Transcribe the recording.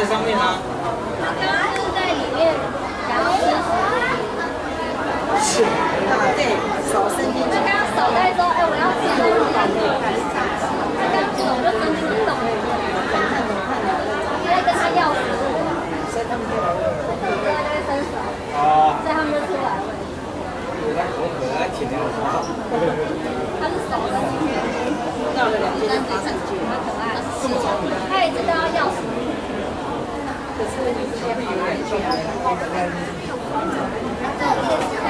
在上面啊。 他刚刚是在里面想要吃是。对，手伸进去。 他刚刚手在说，哎，我要吃东西。他刚手就伸进去动了。 怎么看？ 你在跟他要食物。 所以他们就来了。 对，就会伸手。 哦。 所以他们就出来了。 我可能挺那种。 他是手伸进去。 绕了2圈就爬上去， 他可爱。 这么聪明。 他也知道要要食物。 可是你直接跑哪里去啊？ 这也是。